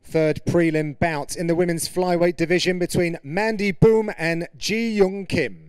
Third prelim bout in the women's flyweight division between Mandy, Böhm and Yeon.